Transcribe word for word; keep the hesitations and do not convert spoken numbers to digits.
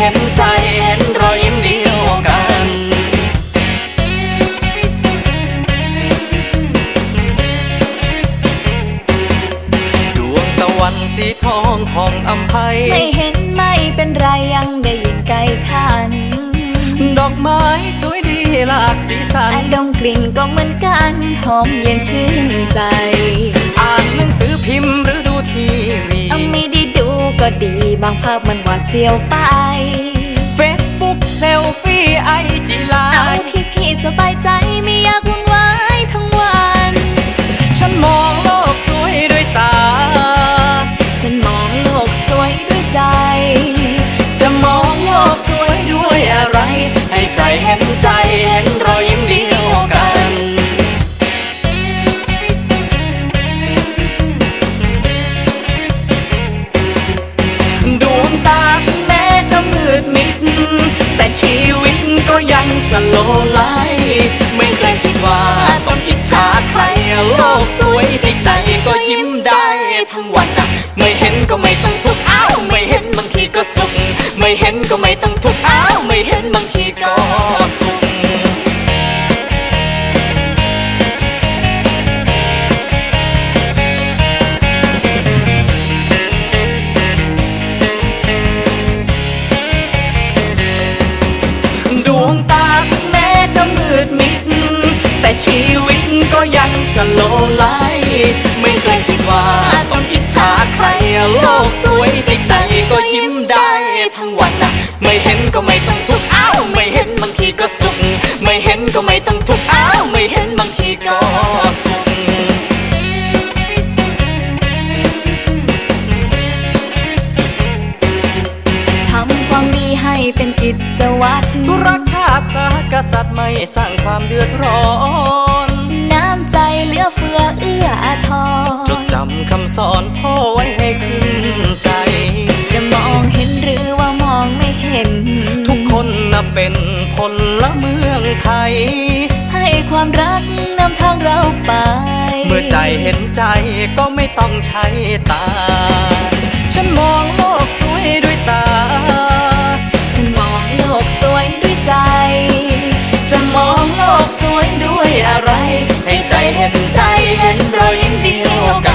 ห็นใจเห็นรอยยิ้มเดียวกันดวงตะวันสีทองห้องอำไพไม่เห็นไม่เป็นไรยังได้ยินไกลขันดอกไม้สวยดีหลากสีสันดมกลิ่นก็เหมือนกันหอมเย็นชื่นใจอ่านหนังสือพิมพ์หรือดูทีวีไม่ได้ดูก็ดีบางภาพมันหวาดเสียวไป Facebook เซลฟี่ไอจีไลน์เอาที่พี่สบายใจไม่อยากวุ่นวายทั้งวันฉันมองโลกสวยด้วยตาฉันมองโลกสวยด้วยใจจะมองโลกสวยด้วยอะไรให้ใจเห็นใจเห็นรอยยิ้มเดียวกันดวงตาถึงแม้จะมืดมิดแต่ชีวิตก็ยังสโลว์ไลฟ์ไม่เคยคิดว่าต้องอิจฉาใครโลกสวยที่ใจก็ยิ้มได้ทั้งวันอะไม่เห็นก็ไม่ต้องทุกข์อ้าวไม่เห็นบางทีก็สุขไม่เห็นก็ไม่ต้องทุกข์อ้าวไม่เห็นบางทีก็สุขดวงตาถึงแม้จะมืดมิดแต่ชีวิตก็ยังสโลว์ไลฟ์ไม่เคยคิดว่าต้องอิจฉาใครโลกสวยที่ใจก็ยิ้มได้ทั้งวันอะไม่เห็นก็ไม่ต้องทุกข์อ้าวไม่เห็นบางทีก็สุขไม่เห็นก็ไม่ต้องทุกข์อ้าวไม่เห็นบางทีก็สุขทำความดีให้เป็นกิจวัตรรักชาติศาสตร์กษัตริย์ไม่สร้างความเดือดร้อนน้ำใจเหลือเฟือเอื้ออาทรจดจำคำสอนพ่อไว้ให้ขึ้นใจจะมองเห็นหรือว่ามองไม่เห็นทุกคนน่ะเป็นพลเมืองไทยให้ความรักนำทางเราไปเมื่อใจเห็นใจก็ไม่ต้องใช้ตาฉันมองโลกสวยด้วยตาฉันมองโลกสวยด้วยใจจะมองโลกสวยด้วยอะไรให้ใจเห็นใจเห็นรอยยิ้มเดียวกัน